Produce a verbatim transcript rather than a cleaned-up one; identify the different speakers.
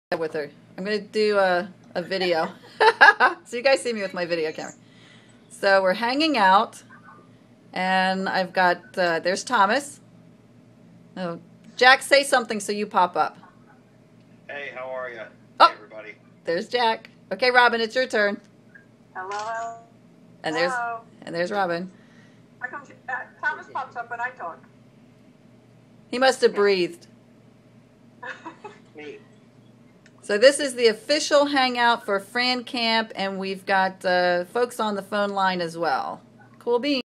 Speaker 1: with her. I'm going to do a, a video. So you guys see me with my video camera. So we're hanging out, and I've got, uh, there's Thomas. Oh, Jack, say something so you pop up.
Speaker 2: Hey, how are you?
Speaker 1: Oh,
Speaker 2: hey, everybody.
Speaker 1: There's Jack. Okay, Robin, it's your turn.
Speaker 3: Hello.
Speaker 1: And there's
Speaker 3: Hello.
Speaker 1: and there's Robin.
Speaker 3: How come uh, Thomas pops up when I talk?
Speaker 1: He must have breathed.
Speaker 2: Me.
Speaker 1: So this is the official hangout for Fran Camp, and we've got uh, folks on the phone line as well. Cool beans.